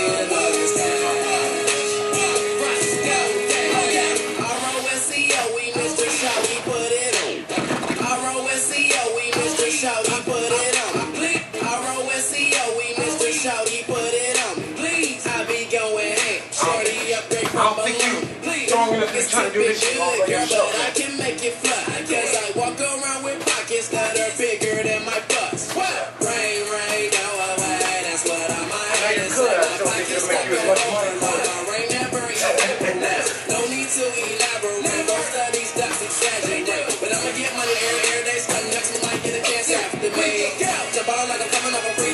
Trying to do this shit all by yourself. But I can make it fly, cause I walk around with pockets that are bigger than my butts. Rain, go away, that's what I'm I don't think it'll make you as much money. Rain never no need to elaborate, don't study stuff, exaggerate. But I'ma get money every day, starting next, we might get a chance after me. Jump on like I'm coming up a free.